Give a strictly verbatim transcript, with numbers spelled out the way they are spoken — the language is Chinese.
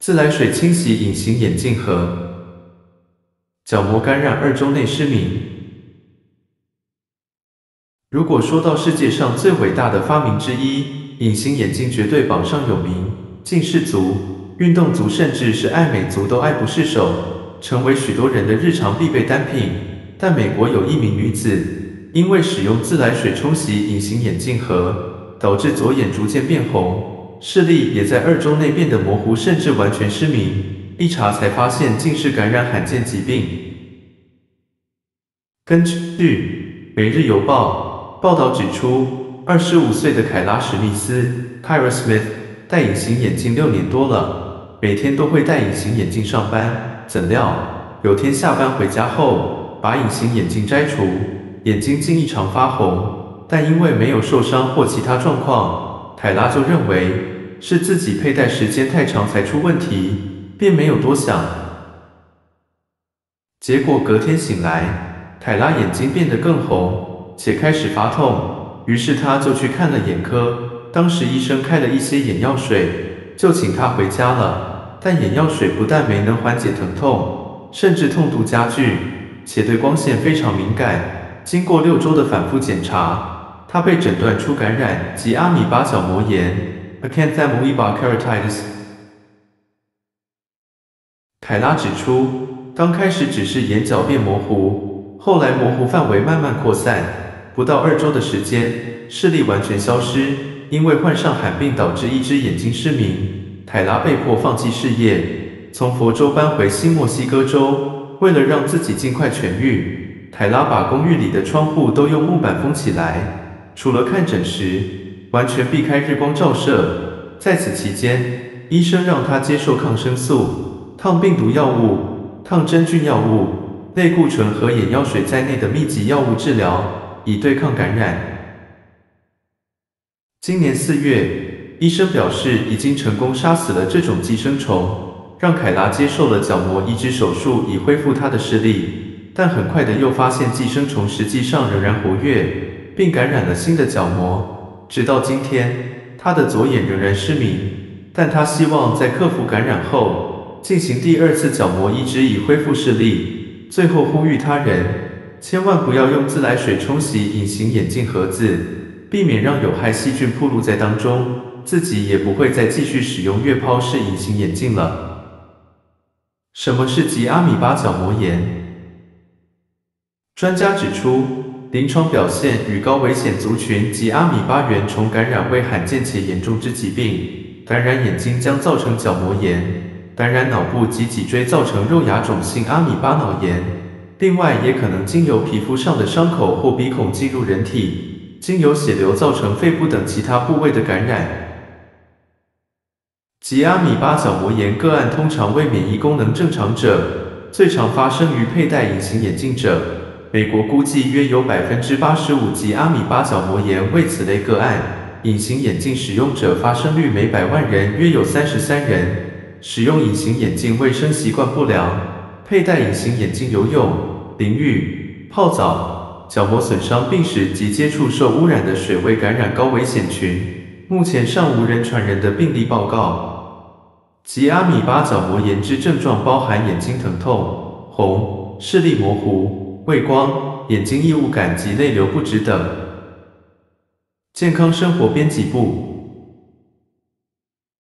自来水清洗隐形眼镜盒，角膜感染二周内失明。如果说到世界上最伟大的发明之一，隐形眼镜绝对榜上有名。近视族、运动族甚至是爱美族都爱不释手，成为许多人的日常必备单品。但美国有一名女子，因为使用自来水冲洗隐形眼镜盒，导致左眼逐渐变红，视力也在二周内变得模糊，甚至完全失明。一查才发现近视感染罕见疾病。根据《每日邮报》报道指出，二十五岁的凯拉·史密斯 （Kyra Smith） 戴隐形眼镜六年多了，每天都会戴隐形眼镜上班。怎料有天下班回家后，把隐形眼镜摘除，眼睛竟异常发红，但因为没有受伤或其他状况，凯拉就认为是自己佩戴时间太长才出问题，便没有多想。结果隔天醒来，凯拉眼睛变得更红，且开始发痛，于是她就去看了眼科。当时医生开了一些眼药水，就请她回家了。但眼药水不但没能缓解疼痛，甚至痛度加剧，且对光线非常敏感。经过六周的反复检查，她被诊断出感染及阿米巴角膜炎 （Acanthamoeba keratitis）。凯拉指出，刚开始只是眼角变模糊，后来模糊范围慢慢扩散，不到二周的时间，视力完全消失。因为患上罕病导致一只眼睛失明，凯拉被迫放弃事业，从佛州搬回新墨西哥州。为了让自己尽快痊愈，凯拉把公寓里的窗户都用木板封起来，除了看诊时，完全避开日光照射。在此期间，医生让他接受抗生素、抗病毒药物、抗真菌药物、类固醇和眼药水在内的密集药物治疗，以对抗感染。今年四月，医生表示已经成功杀死了这种寄生虫，让凯拉接受了角膜移植手术，以恢复她的视力。但很快的又发现寄生虫实际上仍然活跃，并感染了新的角膜。直到今天，她的左眼仍然失明，但她希望在克服感染后，进行第二次角膜移植以恢复视力。最后呼吁他人，千万不要用自来水冲洗隐形眼镜盒子，避免让有害细菌暴露在当中，自己也不会再继续使用月抛式隐形眼镜了。什么是棘阿米巴角膜炎？专家指出，临床表现与高危险族群及阿米巴原虫感染为罕见且严重之疾病。感染眼睛将造成角膜炎，感染脑部及脊椎造成肉芽肿性阿米巴脑炎。另外，也可能经由皮肤上的伤口或鼻孔进入人体，经由血流造成肺部等其他部位的感染。棘阿米巴角膜炎个案通常为免疫功能正常者，最常发生于佩戴隐形眼镜者。美国估计约有 百分之八十五 棘阿米巴角膜炎为此类个案，隐形眼镜使用者发生率每百万人约有三十三人。使用隐形眼镜卫生习惯不良，佩戴隐形眼镜游泳、淋浴、泡澡，角膜损伤病史及接触受污染的水为感染高危险群。目前尚无人传人的病例报告。棘阿米巴角膜炎之症状包含眼睛疼痛、红、视力模糊、畏光、眼睛异物感及泪流不止等。健康生活编辑部。